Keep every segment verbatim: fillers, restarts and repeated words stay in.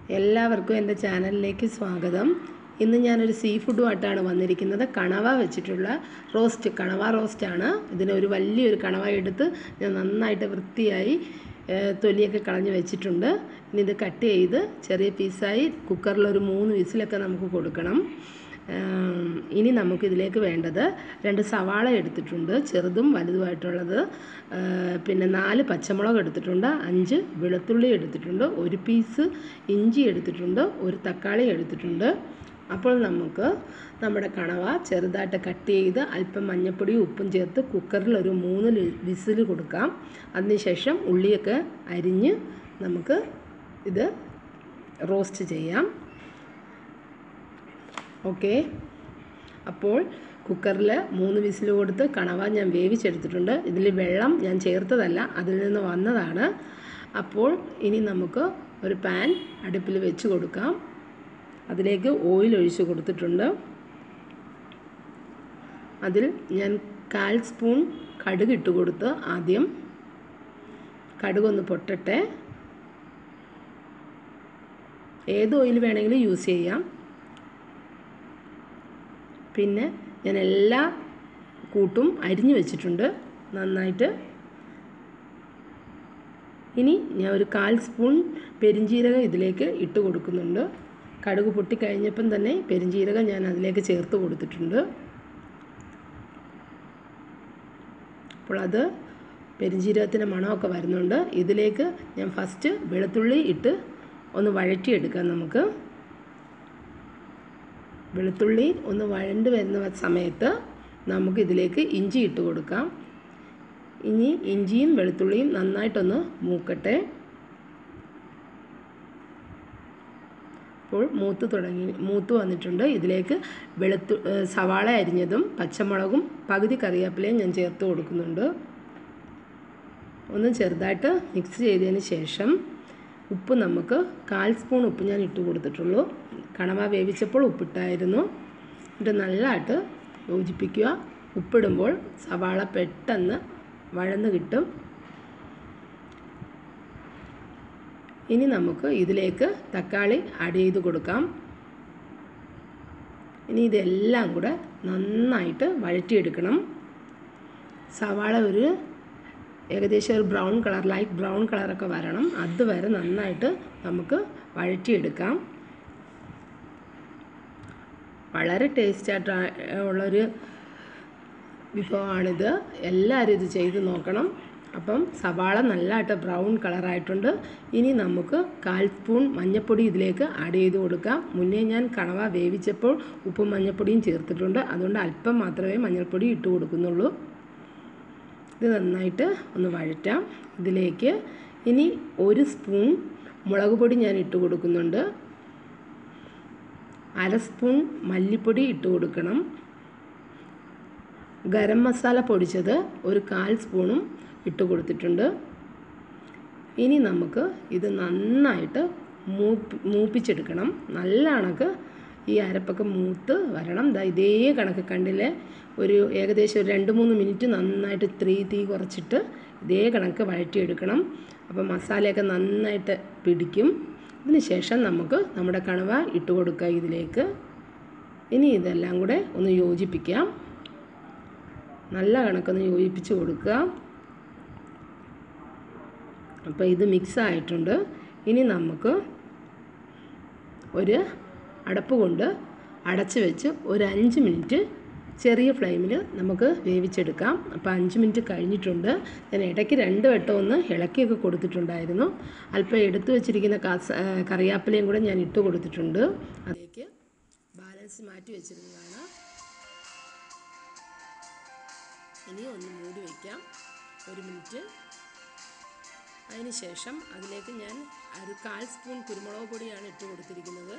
എല്ലാവർക്കും എൻ്റെ ചാനലിലേക്ക് സ്വാഗതം. ഇന്ന് ഞാനൊരു സീ ഫുഡുമായിട്ടാണ് വന്നിരിക്കുന്നത്. കണവ വെച്ചിട്ടുള്ള റോസ്റ്റ്, കണവ റോസ്റ്റാണ്. ഇതിനൊരു വലിയൊരു കണവ എടുത്ത് ഞാൻ നന്നായിട്ട് വൃത്തിയായി തൊലിയൊക്കെ കളഞ്ഞ് വെച്ചിട്ടുണ്ട്. ഇനി ഇത് കട്ട് ചെയ്ത് ചെറിയ പീസായി കുക്കറിലൊരു മൂന്ന് വിസിലൊക്കെ നമുക്ക് കൊടുക്കണം. ഇനി നമുക്കിതിലേക്ക് വേണ്ടത് രണ്ട് സവാള എടുത്തിട്ടുണ്ട്, ചെറുതും വലുതുമായിട്ടുള്ളത്. പിന്നെ നാല് പച്ചമുളക് എടുത്തിട്ടുണ്ട്, അഞ്ച് വെളുത്തുള്ളി എടുത്തിട്ടുണ്ട്, ഒരു പീസ് ഇഞ്ചി എടുത്തിട്ടുണ്ട്, ഒരു തക്കാളി എടുത്തിട്ടുണ്ട്. അപ്പോൾ നമുക്ക് നമ്മുടെ കണവ ചെറുതായിട്ട് കട്ട് ചെയ്ത് അല്പം മഞ്ഞൾപ്പൊടിയും ഉപ്പും ചേർത്ത് കുക്കറിൽ ഒരു മൂന്ന് വിസിൽ കൊടുക്കാം. അതിനുശേഷം ഉള്ളിയൊക്കെ അരിഞ്ഞ് നമുക്ക് ഇത് റോസ്റ്റ് ചെയ്യാം. ഓക്കെ, അപ്പോൾ കുക്കറിൽ മൂന്ന് വിസിൽ കൊടുത്ത് കണവ ഞാൻ വേവിച്ചെടുത്തിട്ടുണ്ട്. ഇതിൽ വെള്ളം ഞാൻ ചേർത്തതല്ല, അതിൽ നിന്ന് വന്നതാണ്. അപ്പോൾ ഇനി നമുക്ക് ഒരു പാൻ അടുപ്പിൽ വെച്ച് കൊടുക്കാം. അതിലേക്ക് ഓയിൽ ഒഴിച്ച് കൊടുത്തിട്ടുണ്ട്. അതിൽ ഞാൻ കാൽ സ്പൂൺ കടുക് ഇട്ട് കൊടുത്ത് ആദ്യം കടുകൊന്ന് പൊട്ടട്ടെ. ഏത് ഓയിൽ വേണമെങ്കിലും യൂസ് ചെയ്യാം. പിന്നെ ഞാൻ എല്ലാ കൂട്ടും അരിഞ്ഞു വെച്ചിട്ടുണ്ട് നന്നായിട്ട്. ഇനി ഞാൻ ഒരു കാൽ സ്പൂൺ പെരിഞ്ജീരകം ഇതിലേക്ക് ഇട്ട് കൊടുക്കുന്നുണ്ട്. കടുക് പൊട്ടിക്കഴിഞ്ഞപ്പം തന്നെ പെരിഞ്ജീരകം ഞാൻ അതിലേക്ക് ചേർത്ത് കൊടുത്തിട്ടുണ്ട്. അപ്പോൾ അത് പെരിഞ്ജീരകത്തിൻ്റെ മണമൊക്കെ വരുന്നുണ്ട്. ഇതിലേക്ക് ഞാൻ ഫസ്റ്റ് വെളുത്തുള്ളി ഇട്ട് ഒന്ന് വഴറ്റിയെടുക്കാം. നമുക്ക് വെളുത്തുള്ളി ഒന്ന് വഴണ്ട് വരുന്ന സമയത്ത് നമുക്കിതിലേക്ക് ഇഞ്ചി ഇട്ട് കൊടുക്കാം. ഇനി ഇഞ്ചിയും വെളുത്തുള്ളിയും നന്നായിട്ടൊന്ന് മൂക്കട്ടെ. അപ്പോൾ മൂത്ത് തുടങ്ങി മൂത്ത് വന്നിട്ടുണ്ട്. ഇതിലേക്ക് വെളുത്തു സവാള അരിഞ്ഞതും പച്ചമുളകും പകുതി കറിവേപ്പിലയും ഞാൻ ചേർത്ത് കൊടുക്കുന്നുണ്ട്. ഒന്ന് ചെറുതായിട്ട് മിക്സ് ചെയ്തതിന് ശേഷം ഉപ്പ് നമുക്ക് കാൽ സ്പൂൺ ഉപ്പ് ഞാൻ ഇട്ട് കൊടുത്തിട്ടുള്ളൂ. കണവ വേവിച്ചപ്പോൾ ഉപ്പിട്ടായിരുന്നു. എന്നിട്ട് നല്ലതായിട്ട് യോജിപ്പിക്കുക. ഉപ്പിടുമ്പോൾ സവാള പെട്ടെന്ന് വഴന്ന് കിട്ടും. ഇനി നമുക്ക് ഇതിലേക്ക് തക്കാളി ആഡ് ചെയ്ത് കൊടുക്കാം. ഇനി ഇതെല്ലാം കൂടെ നന്നായിട്ട് വഴറ്റിയെടുക്കണം. സവാള ഒരു ഏകദേശം ഒരു ബ്രൗൺ കളർ, ലൈറ്റ് ബ്രൗൺ കളറൊക്കെ വരണം. അതുവരെ നന്നായിട്ട് നമുക്ക് വഴറ്റിയെടുക്കാം. വളരെ ടേസ്റ്റായിട്ട് ഉള്ളൊരു വിഭവമാണിത്. എല്ലാവരും ഇത് ചെയ്ത് നോക്കണം. അപ്പം സവാള നല്ലതായിട്ട് ബ്രൗൺ കളറായിട്ടുണ്ട്. ഇനി നമുക്ക് കാൽ സ്പൂൺ മഞ്ഞൾപ്പൊടി ഇതിലേക്ക് ആഡ് ചെയ്ത് കൊടുക്കാം. മുന്നേ ഞാൻ കണവ വേവിച്ചപ്പോൾ ഉപ്പും മഞ്ഞൾപ്പൊടിയും ചേർത്തിട്ടുണ്ട്. അതുകൊണ്ട് അല്പം മാത്രമേ മഞ്ഞൾപ്പൊടി ഇട്ട് കൊടുക്കുന്നുള്ളൂ. ഇത് നന്നായിട്ട് ഒന്ന് വഴറ്റാം. ഇതിലേക്ക് ഇനി ഒരു സ്പൂൺ മുളക് പൊടി ഞാൻ ഇട്ട് കൊടുക്കുന്നുണ്ട്. അര സ്പൂൺ മല്ലിപ്പൊടി ഇട്ട് കൊടുക്കണം. ഗരം മസാല പൊടിച്ചത് ഒരു കാൽ സ്പൂണും ഇട്ട് കൊടുത്തിട്ടുണ്ട്. ഇനി നമുക്ക് ഇത് നന്നായിട്ട് മൂപ്പി മൂപ്പിച്ചെടുക്കണം. നല്ല കണക്ക് ഈ അരപ്പൊക്കെ മൂത്ത് വരണം. ദാ ഇതേ കണക്ക് കണ്ടില്ലേ, ഒരു ഏകദേശം ഒരു രണ്ട് മൂന്ന് മിനിറ്റ് നന്നായിട്ട് ത്രീ തീ കുറച്ചിട്ട് ഇതേ കണക്ക് വഴറ്റിയെടുക്കണം. അപ്പം മസാലയൊക്കെ നന്നായിട്ട് പിടിക്കും. അതിന് ശേഷം നമുക്ക് നമ്മുടെ കണവ ഇട്ട് കൊടുക്കുക ഇതിലേക്ക്. ഇനി ഇതെല്ലാം കൂടെ ഒന്ന് യോജിപ്പിക്കാം. നല്ല കണക്കൊന്ന് യോജിപ്പിച്ച് കൊടുക്കുക. അപ്പോൾ ഇത് മിക്സ് ആയിട്ടുണ്ട്. ഇനി നമുക്ക് ഒരു അടപ്പ് കൊണ്ട് അടച്ച് വെച്ച് ഒരു അഞ്ച് മിനിറ്റ് ചെറിയ ഫ്ലെയിമിൽ നമുക്ക് വേവിച്ചെടുക്കാം. അപ്പോൾ അഞ്ച് മിനിറ്റ് കഴിഞ്ഞിട്ടുണ്ട്. ഞാൻ ഇടയ്ക്ക് രണ്ട് വട്ടം ഒന്ന് ഇളക്കിയൊക്കെ കൊടുത്തിട്ടുണ്ടായിരുന്നു. അല്പം എടുത്തു വെച്ചിരിക്കുന്ന കാസ കറിവേപ്പിലയും കൂടെ ഞാൻ ഇട്ട് കൊടുത്തിട്ടുണ്ട്. അതിലേക്ക് ബാലൻസ് മാറ്റി വെച്ചിരുന്നതാണ്. ഇനി ഒന്ന് മൂടി വയ്ക്കാം ഒരു മിനിറ്റ്. അതിന് ശേഷം അതിലേക്ക് ഞാൻ ഒരു കാൽ സ്പൂൺ കുരുമുളക് പൊടിയാണ് ഇട്ട് കൊടുത്തിരിക്കുന്നത്.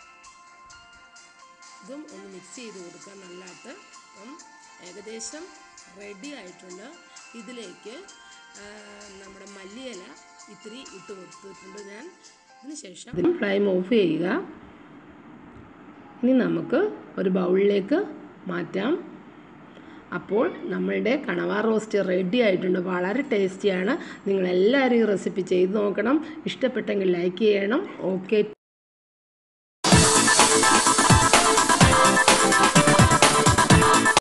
ഇതും ഒന്ന് മിക്സ് ചെയ്ത് കൊടുക്കാം നല്ലതായിട്ട്. അപ്പം ഏകദേശം റെഡി ആയിട്ടുണ്ട്. ഇതിലേക്ക് നമ്മുടെ മല്ലിയില ഇത്തിരി ഇട്ട് കൊടുത്തിട്ടുണ്ട് ഞാൻ. അതിന് ശേഷം ഫ്ലെയിം ഓഫ് ചെയ്യുക. ഇനി നമുക്ക് ഒരു ബൗളിലേക്ക് മാറ്റാം. അപ്പോൾ നമ്മളുടെ കണവ റോസ്റ്റ് റെഡി ആയിട്ടുണ്ട്. വളരെ ടേസ്റ്റിയാണ്. നിങ്ങളെല്ലാവരും ഈ റെസിപ്പി ചെയ്ത് നോക്കണം. ഇഷ്ടപ്പെട്ടെങ്കിൽ ലൈക്ക് ചെയ്യണം. ഓക്കെ.